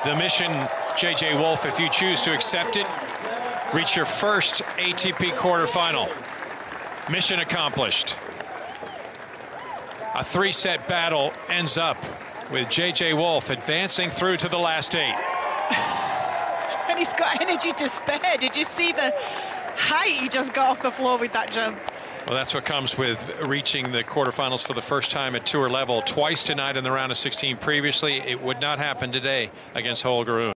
The mission, J.J. Wolf, if you choose to accept it, reach your first ATP quarterfinal. Mission accomplished. A three-set battle ends up with J.J. Wolf advancing through to the last 8. And he's got energy to spare. Did you see the height he just got off the floor with that jump? Well, that's what comes with reaching the quarterfinals for the first time at tour level. Twice tonight in the round of 16 previously. It would not happen today against Holger Rune.